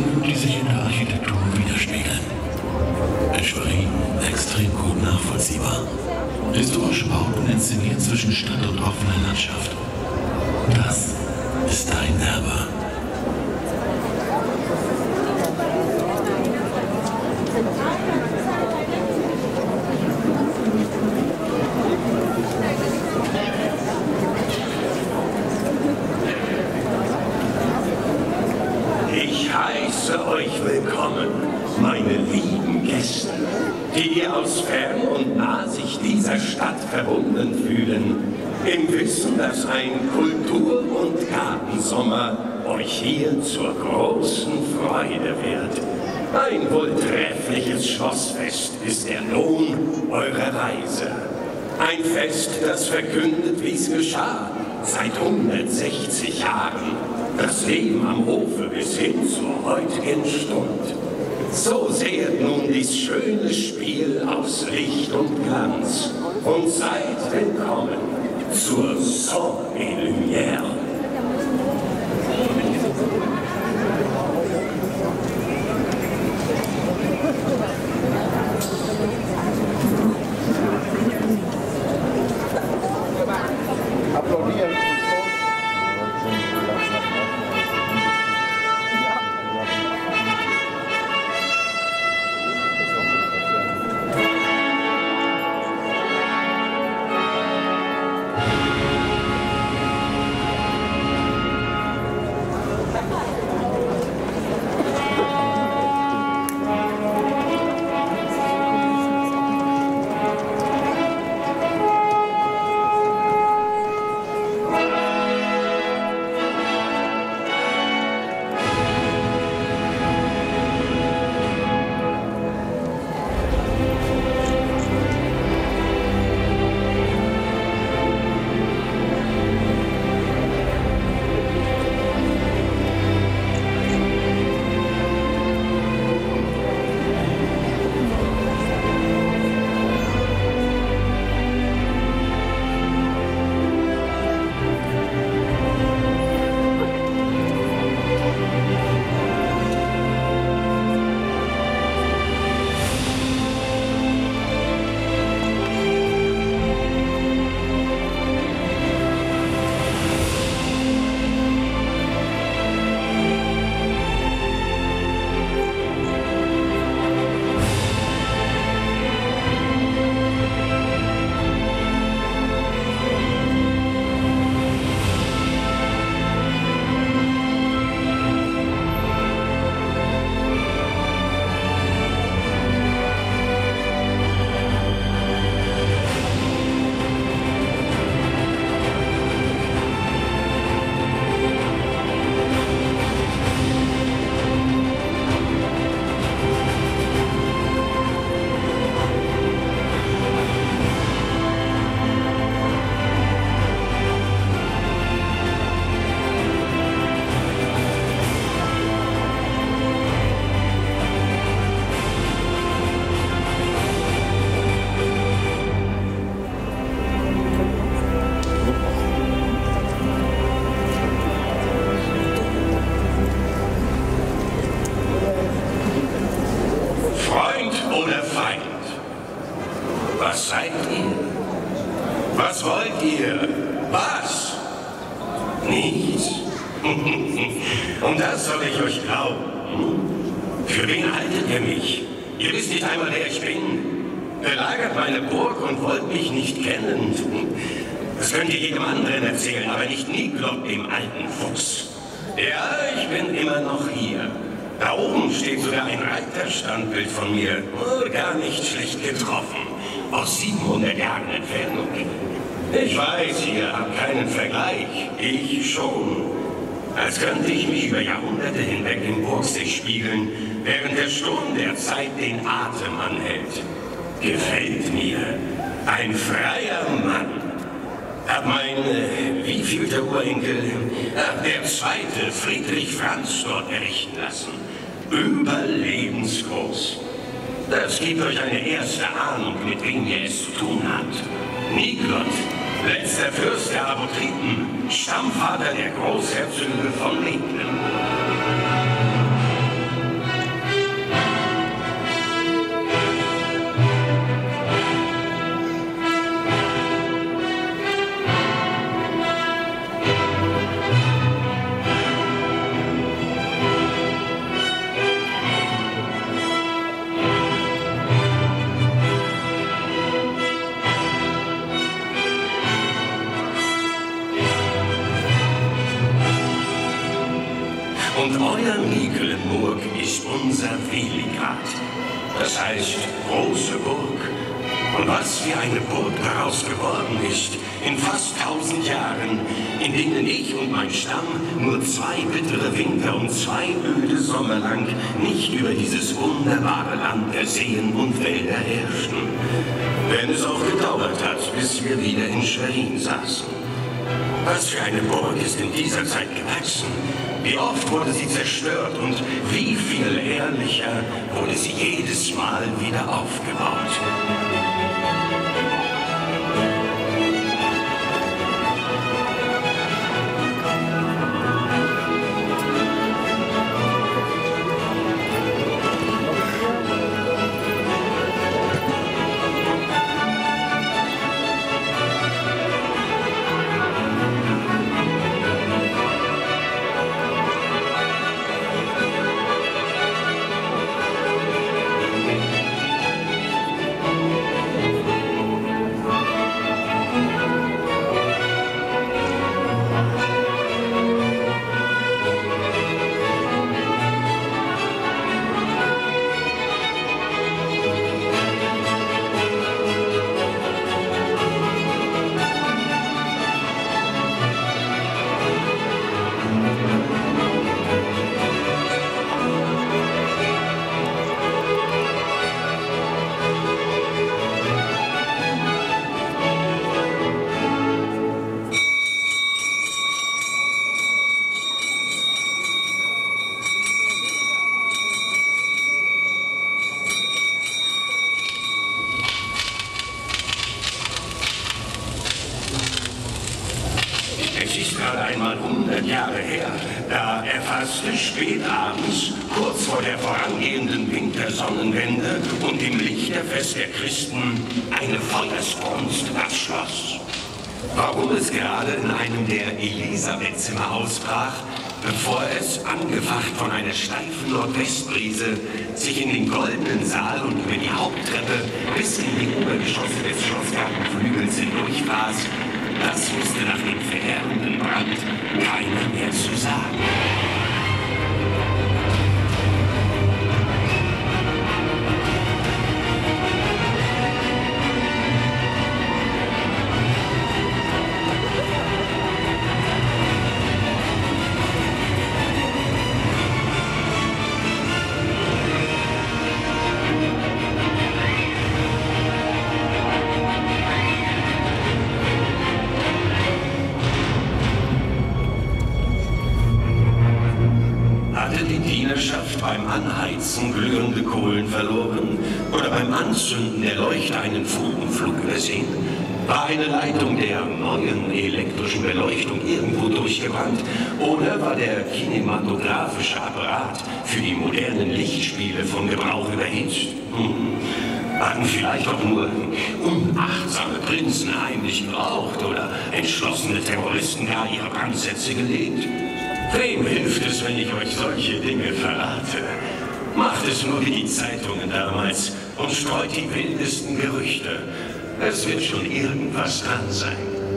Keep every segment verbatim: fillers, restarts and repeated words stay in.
die sich in der Architektur widerspiegeln. Beschrieben, extrem gut nachvollziehbar. Historische Bauten inszeniert zwischen Stadt und offener Landschaft. Das ist dein Erbe. Ich heiße euch willkommen, meine lieben Gäste, die aus fern und nah sich dieser Stadt verbunden fühlen, im Wissen, dass ein Kultur- und Gartensommer euch hier zur großen Freude wird. Ein wohltreffliches Schlossfest ist der Lohn eurer Reise. Ein Fest, das verkündet, wie es geschah, seit hundertsechzig Jahren. Das Leben am Hofe bis hin zur heutigen Stunde. So seht nun dies schöne Spiel aus Licht und Glanz und seid willkommen zur Saint et Lumière. Applaudieren. Was seid ihr? Was wollt ihr? Was? Nichts? Und das soll ich euch glauben. Für wen haltet ihr mich? Ihr wisst nicht einmal, wer ich bin. Belagert meine Burg und wollt mich nicht kennen. Das könnt ihr jedem anderen erzählen, aber nicht Niklot, dem alten Fuchs. Ja, ich bin immer noch hier. Da oben steht sogar ein Reiterstandbild von mir. Oh, gar nicht schlecht getroffen. Aus siebenhundert Jahren Entfernung. Ich weiß, ihr habt keinen Vergleich. Ich schon. Als könnte ich mich über Jahrhunderte hinweg im Burgsee spiegeln, während der Sturm der Zeit den Atem anhält. Gefällt mir. Ein freier Mann. Hat mein, äh, wievielte Urenkel, ach, der zweite Friedrich Franz dort errichten lassen. Überlebensgroß. Das gibt euch eine erste Ahnung, mit wem ihr es zu tun habt. Niklot, letzter Fürst der Apotriten, Stammvater der Großherzöge von Leben. unser Veligrad. Das heißt, große Burg. Und was für eine Burg daraus geworden ist, in fast tausend Jahren, in denen ich und mein Stamm nur zwei bittere Winter und zwei öde Sommer lang nicht über dieses wunderbare Land der Seen und Wälder herrschten. Wenn es auch gedauert hat, bis wir wieder in Schwerin saßen. Was für eine Burg ist in dieser Zeit gewachsen? Wie oft wurde sie zerstört und wie viel herrlicher wurde sie jedes Mal wieder aufgebaut. Es ist gerade einmal hundert Jahre her, da erfasste spät abends, kurz vor der vorangehenden Wintersonnenwende und im Lichterfest der Christen, eine Feuersbrunst das Schloss. Warum es gerade in einem der Elisabethzimmer ausbrach, bevor es, angefacht von einer steifen Nordwestbrise, sich in den goldenen Saal und über die Haupttreppe bis in die Obergeschosse des Schlossgartenflügels hindurchfraß, das wusste nach dem verheerenden Brand keiner mehr zu sagen. Beim Anheizen glühende Kohlen verloren oder beim Anzünden der Leuchter einen Funkenflug übersehen? War eine Leitung der neuen elektrischen Beleuchtung irgendwo durchgebrannt? Oder war der kinematographische Apparat für die modernen Lichtspiele von Gebrauch überhitzt? Hm. Hatten vielleicht auch nur unachtsame Prinzen heimlich geraucht oder entschlossene Terroristen gar ihre Brandsätze gelegt? Wem hilft es, wenn ich euch solche Dinge verrate? Macht es nur wie die Zeitungen damals und streut die wildesten Gerüchte. Es wird schon irgendwas dran sein.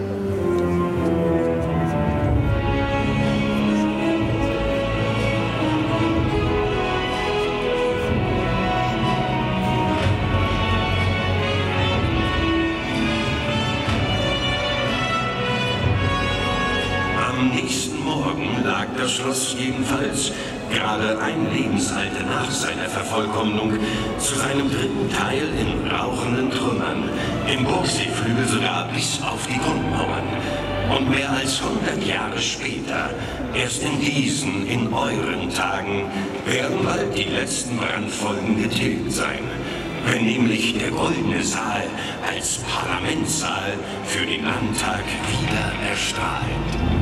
Das Schloss jedenfalls, gerade ein Lebensalter nach seiner Vervollkommnung, zu seinem dritten Teil in rauchenden Trümmern, im Burgseeflügel sogar bis auf die Grundmauern. Und mehr als hundert Jahre später, erst in diesen, in euren Tagen, werden bald die letzten Brandfolgen getilgt sein, wenn nämlich der Goldene Saal als Parlamentssaal für den Landtag wieder erstrahlt.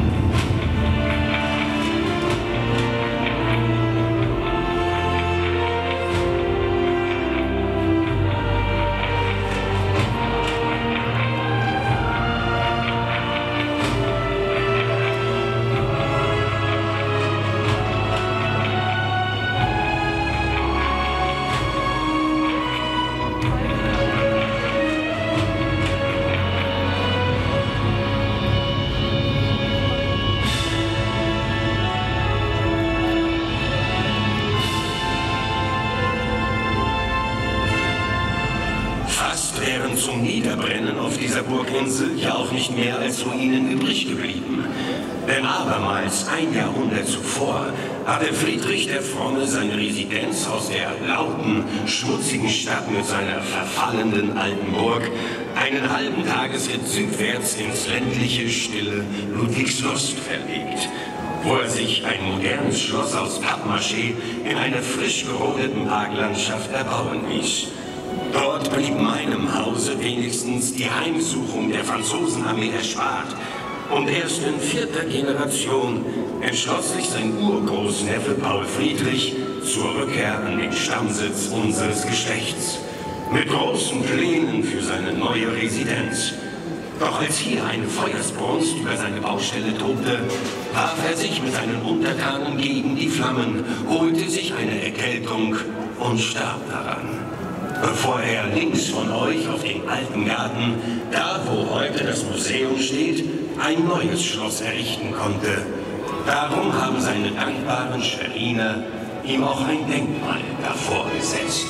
wären zum Niederbrennen auf dieser Burginsel ja auch nicht mehr als Ruinen übrig geblieben. Denn abermals ein Jahrhundert zuvor hatte Friedrich der Fromme seine Residenz aus der lauten, schmutzigen Stadt mit seiner verfallenden alten Burg einen halben Tagesritt südwärts ins ländliche, stille Ludwigslust verlegt, wo er sich ein modernes Schloss aus Pappmaché in einer frisch gerodeten Parklandschaft erbauen ließ. Dort blieb meinem Hause wenigstens die Heimsuchung der Franzosenarmee erspart. Und erst in vierter Generation entschloss sich sein Urgroßneffe Paul Friedrich zur Rückkehr an den Stammsitz unseres Geschlechts. Mit großen Plänen für seine neue Residenz. Doch als hier eine Feuersbrunst über seine Baustelle tobte, warf er sich mit seinen Untertanen gegen die Flammen, holte sich eine Erkältung und starb daran. Bevor er links von euch auf den alten Garten, da wo heute das Museum steht, ein neues Schloss errichten konnte. Darum haben seine dankbaren Schweriner ihm auch ein Denkmal davor gesetzt.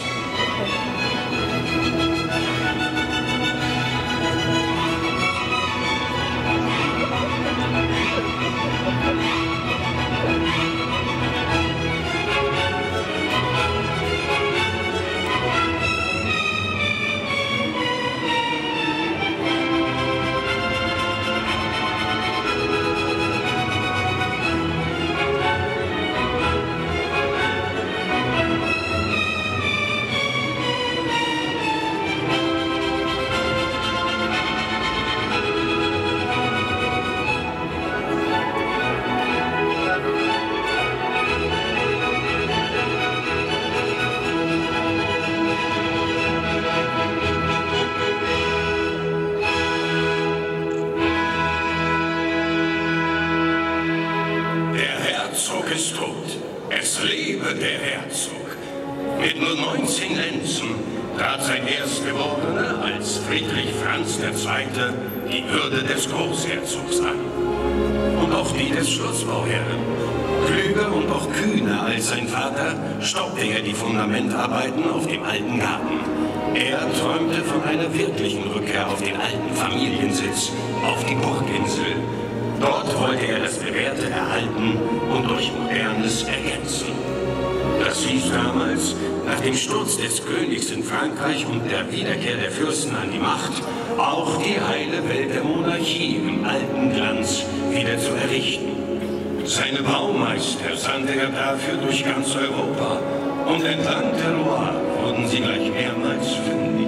Es lebe der Herzog. Mit nur neunzehn Lenzen trat sein Erstgeborener als Friedrich Franz der Zweite die Würde des Großherzogs an. Und auch die des Schlossbauherren. Klüger und auch kühner als sein Vater stoppte er die Fundamentarbeiten auf dem alten Garten. Er träumte von einer wirklichen Rückkehr auf den alten Familiensitz, auf die Burginsel. Dort wollte er das Bewährte erhalten und durch Modernes ergänzen. Das hieß damals, nach dem Sturz des Königs in Frankreich und der Wiederkehr der Fürsten an die Macht, auch die heile Welt der Monarchie im alten Glanz wieder zu errichten. Seine Baumeister sandte er dafür durch ganz Europa und entlang der Loire wurden sie gleich mehrmals fündig.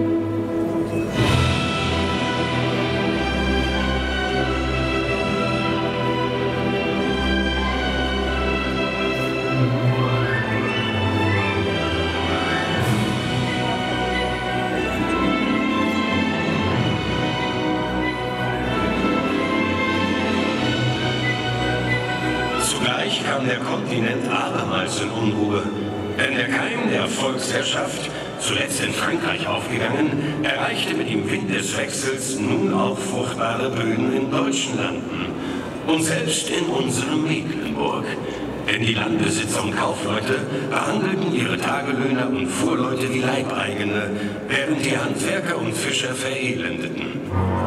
Kam der Kontinent abermals in Unruhe, denn der Keim der Volksherrschaft, zuletzt in Frankreich aufgegangen, erreichte mit dem Wind des Wechsels nun auch fruchtbare Böden in deutschen Landen und selbst in unserem Mecklenburg. Denn die Landbesitzer und Kaufleute behandelten ihre Tagelöhner und Fuhrleute wie Leibeigene, während die Handwerker und Fischer verelendeten.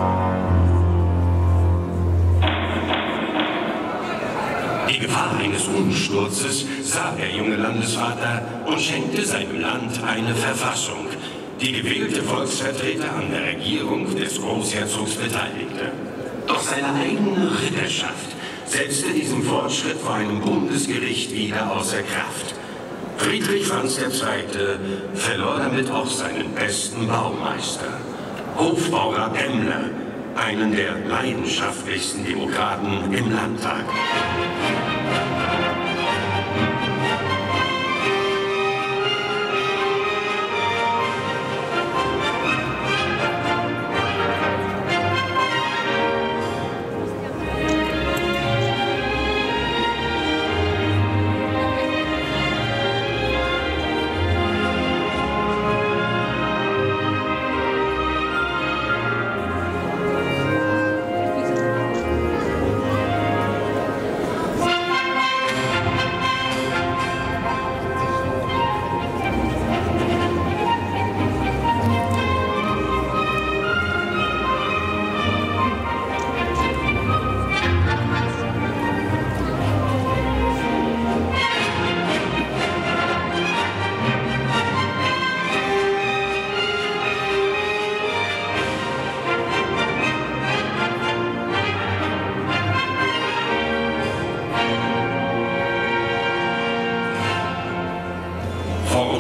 Die Gefahr eines Umsturzes sah der junge Landesvater und schenkte seinem Land eine Verfassung, die gewählte Volksvertreter an der Regierung des Großherzogs beteiligte. Doch seine eigene Ritterschaft setzte diesen Fortschritt vor einem Bundesgericht wieder außer Kraft. Friedrich Franz der Zweite verlor damit auch seinen besten Baumeister, Hofbauer Demmler, einen der leidenschaftlichsten Demokraten im Landtag.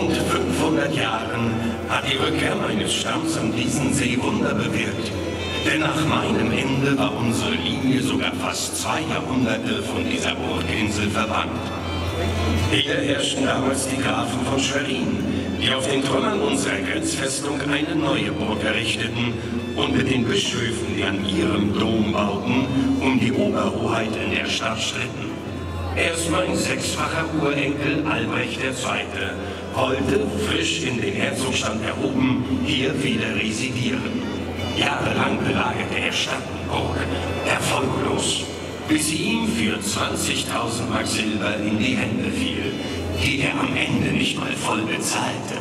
rund fünfhundert Jahren hat die Rückkehr meines Stamms an diesen See Wunder bewirkt. Denn nach meinem Ende war unsere Linie sogar fast zwei Jahrhunderte von dieser Burginsel verbannt. Hier herrschten damals die Grafen von Schwerin, die auf den Trümmern unserer Grenzfestung eine neue Burg errichteten und mit den Bischöfen, die an ihrem Dom bauten, um die Oberhoheit in der Stadt stritten. Erst mein sechsfacher Urenkel Albrecht der Zweite wollte, frisch in den Herzogstand erhoben, hier wieder residieren. Jahrelang belagerte er Stadtburg, erfolglos, bis sie ihm für zwanzigtausend Mark Silber in die Hände fiel, die er am Ende nicht mal voll bezahlte.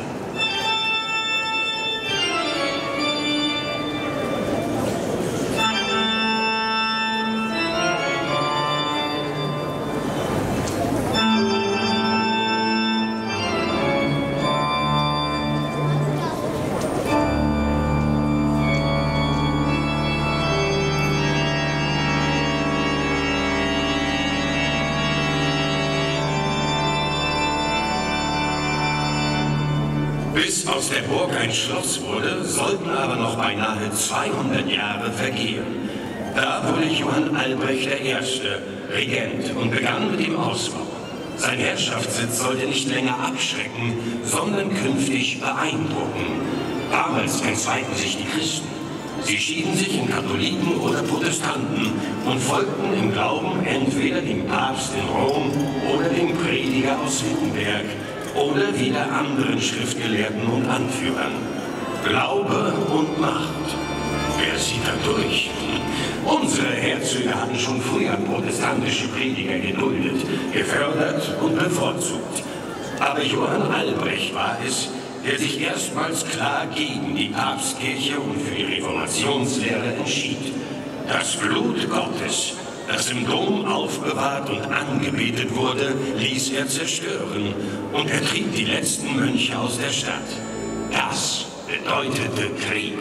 Bis aus der Burg ein Schloss wurde, sollten aber noch beinahe zweihundert Jahre vergehen. Da wurde Johann Albrecht der Erste Regent und begann mit dem Ausbau. Sein Herrschaftssitz sollte nicht länger abschrecken, sondern künftig beeindrucken. Damals entzweigten sich die Christen. Sie schieden sich in Katholiken oder Protestanten und folgten im Glauben entweder dem Papst in Rom oder dem Prediger aus Wittenberg oder wieder anderen Schriftgelehrten und Anführern. Glaube und Macht. Wer sieht da durch? Unsere Herzöge hatten schon früher protestantische Prediger geduldet, gefördert und bevorzugt. Aber Johann Albrecht war es, der sich erstmals klar gegen die Papstkirche und für die Reformationslehre entschied. Das Blut Gottes, das im Dom aufbewahrt und angebetet wurde, ließ er zerstören und er trieb die letzten Mönche aus der Stadt. Das bedeutete Krieg.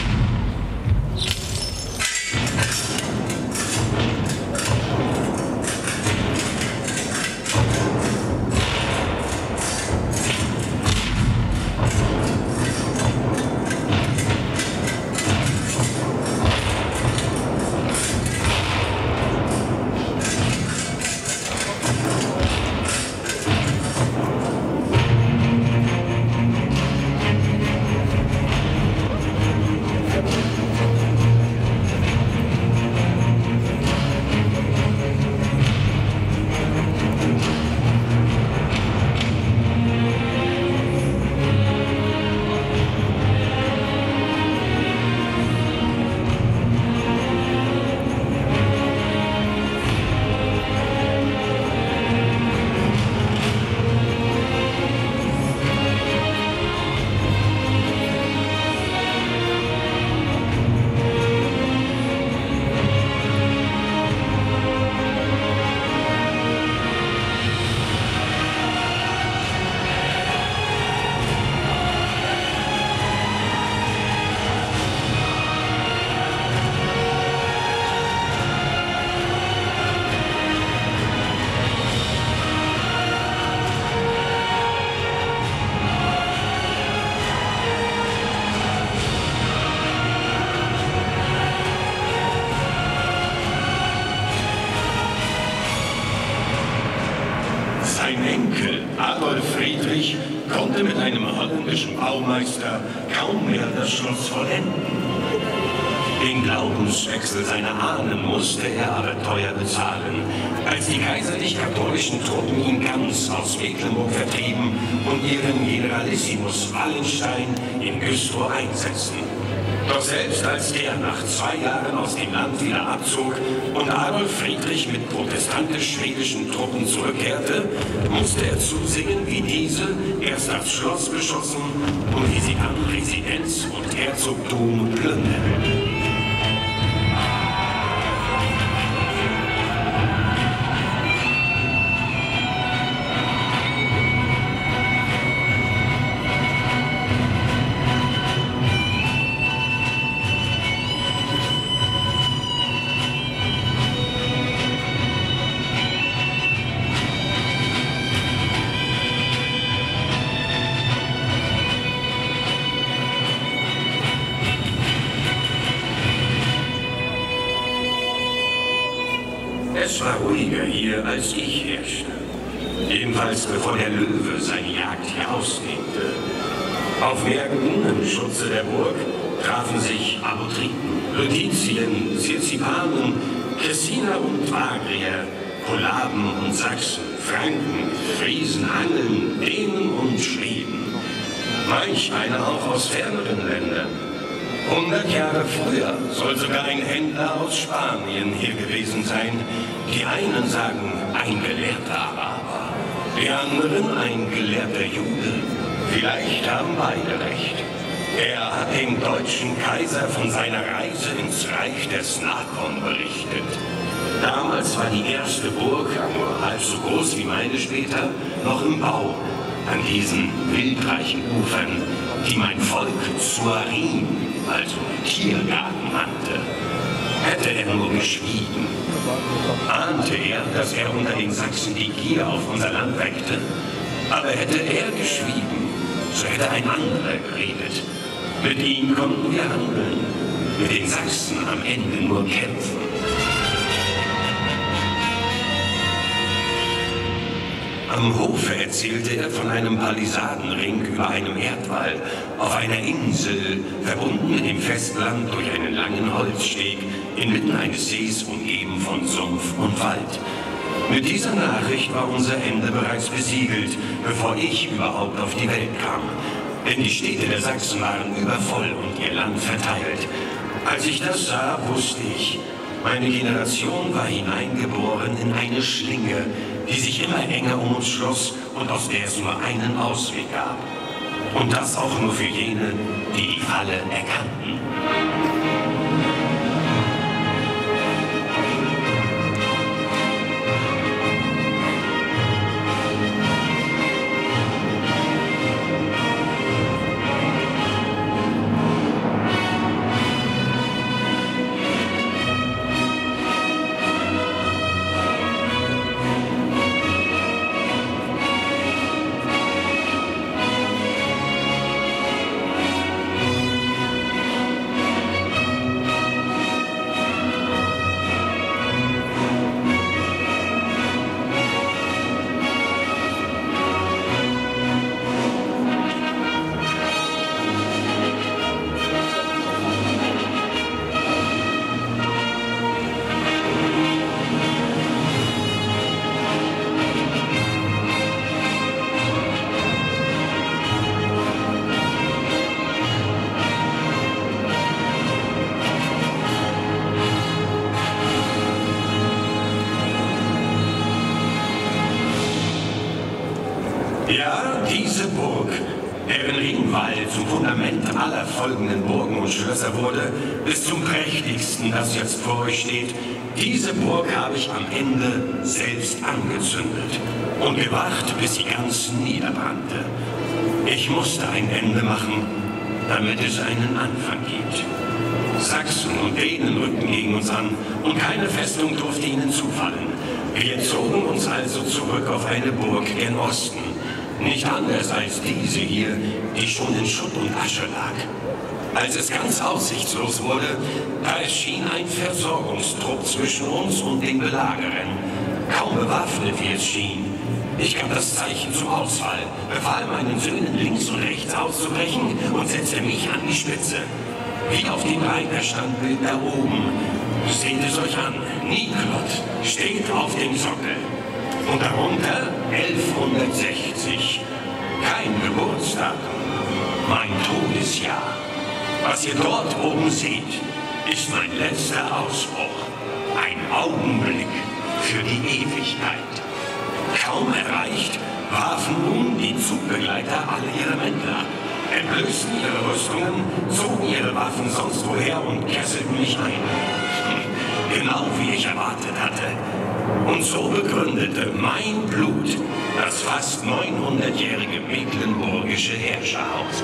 Sein Enkel Adolf Friedrich konnte mit einem holländischen Baumeister kaum mehr das Schloss vollenden. Den Glaubenswechsel seiner Ahnen musste er aber teuer bezahlen, als die kaiserlich-katholischen Truppen ihn ganz aus Mecklenburg vertrieben und ihren Generalissimus Wallenstein in Güstrow einsetzten. Doch selbst als der nach zwei Jahren aus dem Land wieder abzog und Adolf Friedrich mit protestantisch-schwedischen Truppen zurückkehrte, musste er zusehen, wie diese erst das Schloss beschossen und wie sie dann Residenz und Herzogtum plünderten. Es war ruhiger hier, als ich herrschte. Jedenfalls bevor der Löwe seine Jagd hier ausdehnte. Auf Märkten im Schutze der Burg trafen sich Apotriten, Lutizien, Cirzipanen, Kessiner und Vagrier, Polaben und Sachsen, Franken, Friesen, Angeln, Dänen und Schweden. Manch einer auch aus ferneren Ländern. Hundert Jahre früher soll sogar ein Händler aus Spanien hier gewesen sein. Die einen sagen ein gelehrter Araber, die anderen ein gelehrter Jude. Vielleicht haben beide recht. Er hat dem deutschen Kaiser von seiner Reise ins Reich der Snakon berichtet. Damals war die erste Burg, nur halb so groß wie meine später, noch im Bau. An diesen wildreichen Ufern, die mein Volk Zuarim, also Tiergarten, nannte. Hätte er nur geschwiegen. Ahnte er, dass er unter den Sachsen die Gier auf unser Land weckte? Aber hätte er geschwiegen, so hätte ein anderer geredet. Mit ihm konnten wir handeln, mit den Sachsen am Ende nur kämpfen. Am Hofe erzählte er von einem Palisadenring über einem Erdwall, auf einer Insel, verbunden mit dem Festland durch einen langen Holzsteg, inmitten eines Sees umgeben von Sumpf und Wald. Mit dieser Nachricht war unser Ende bereits besiegelt, bevor ich überhaupt auf die Welt kam. Denn die Städte der Sachsen waren übervoll und ihr Land verteilt. Als ich das sah, wusste ich, meine Generation war hineingeboren in eine Schlinge, die sich immer enger um uns schloss und aus der es nur einen Ausweg gab. Und das auch nur für jene, die die Falle erkannten. Ja, diese Burg, deren Ringwall zum Fundament aller folgenden Burgen und Schlösser wurde, bis zum prächtigsten, das jetzt vor euch steht, diese Burg habe ich am Ende selbst angezündet und gewacht, bis sie ganz niederbrannte. Ich musste ein Ende machen, damit es einen Anfang gibt. Sachsen und Dänen rückten gegen uns an und keine Festung durfte ihnen zufallen. Wir zogen uns also zurück auf eine Burg gen Osten. Nicht anders als diese hier, die schon in Schutt und Asche lag. Als es ganz aussichtslos wurde, da erschien ein Versorgungstrupp zwischen uns und den Belagerern. Kaum bewaffnet, wie es schien. Ich gab das Zeichen zum Ausfall, befahl meinen Söhnen links und rechts auszubrechen und setzte mich an die Spitze. Wie auf dem Reiterstandbild da oben. Seht es euch an, Niklot steht auf dem Sockel. Und darunter elfhundertsechzig. Kein Geburtsdatum, mein Todesjahr. Was ihr dort oben seht, ist mein letzter Ausbruch. Ein Augenblick für die Ewigkeit. Kaum erreicht, warfen nun die Zugbegleiter alle ihre Mäntel ab, entblößten ihre Rüstungen, zogen ihre Waffen sonst woher und kesselten mich ein. Genau wie ich erwartet hatte. Und so begründete mein Blut das fast neunhundertjährige mecklenburgische Herrscherhaus.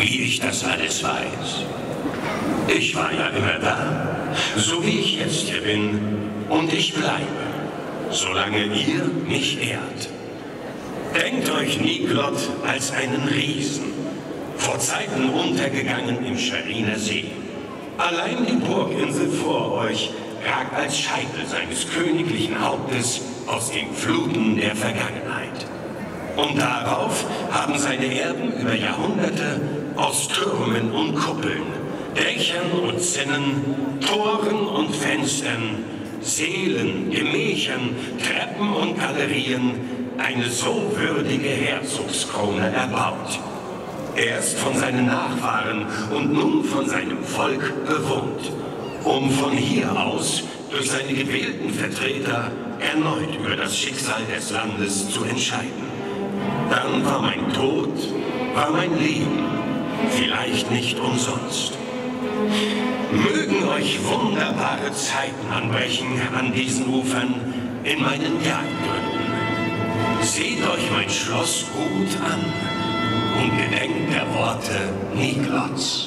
wie ich das alles weiß. Ich war ja immer da, so wie ich jetzt hier bin, und ich bleibe, solange ihr mich ehrt. Denkt euch Niklot als einen Riesen, vor Zeiten untergegangen im Schweriner See. Allein die Burginsel vor euch ragt als Scheitel seines königlichen Hauptes aus den Fluten der Vergangenheit. Und darauf haben seine Erben über Jahrhunderte aus Türmen und Kuppeln, Dächern und Zinnen, Toren und Fenstern, Sälen, Gemächern, Treppen und Galerien eine so würdige Herzogskrone erbaut. Erst von seinen Nachfahren und nun von seinem Volk bewohnt, um von hier aus durch seine gewählten Vertreter erneut über das Schicksal des Landes zu entscheiden. Dann war mein Tod, war mein Leben, vielleicht nicht umsonst. Mögen euch wunderbare Zeiten anbrechen an diesen Ufern in meinen Jagdgründen. Seht euch mein Schloss gut an und gedenkt der Worte Niklots.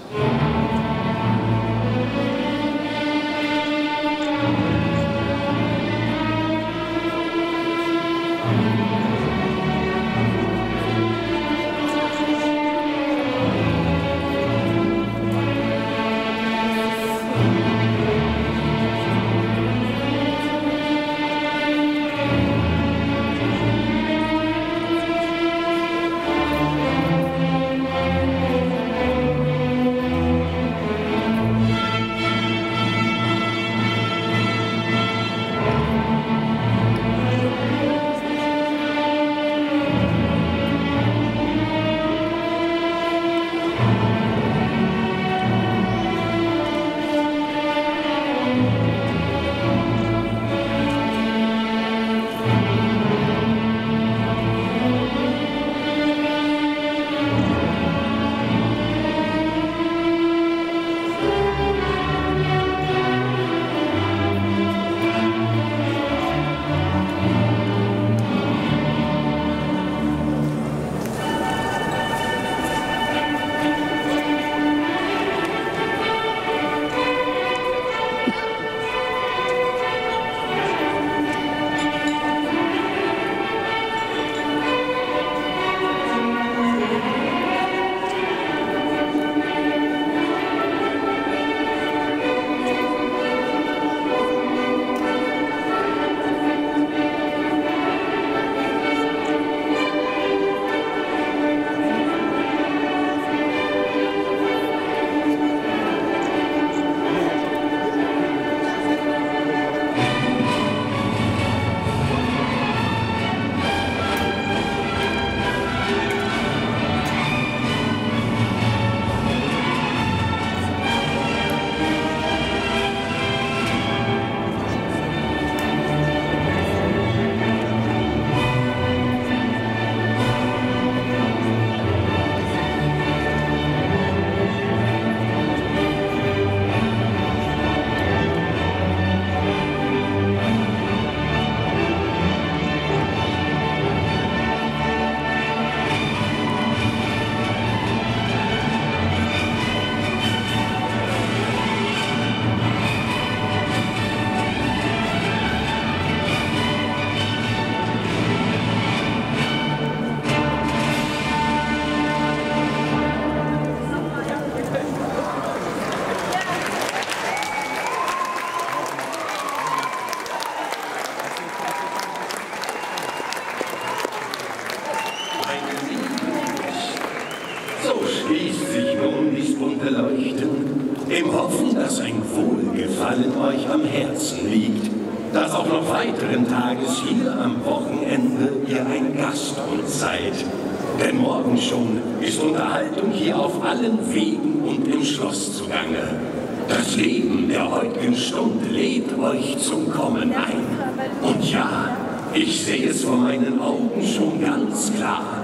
schließt sich nun dies bunte Leuchten, im Hoffen, dass ein Wohlgefallen euch am Herzen liegt, dass auch noch weiteren Tages hier am Wochenende ihr ein Gast uns seid. Denn morgen schon ist Unterhaltung hier auf allen Wegen und im Schloss zugange. Das Leben der heutigen Stunde lädt euch zum Kommen ein. Und ja, ich sehe es vor meinen Augen schon ganz klar.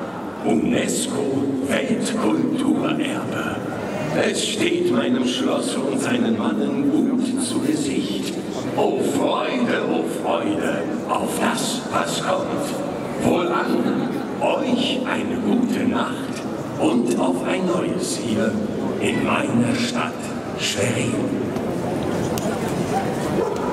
UNESCO Weltkulturerbe. Es steht meinem Schloss und seinen Mannen gut zu Gesicht. O Freude, o Freude, auf das, was kommt. Wohlan, euch eine gute Nacht und auf ein neues hier in meiner Stadt Schwerin.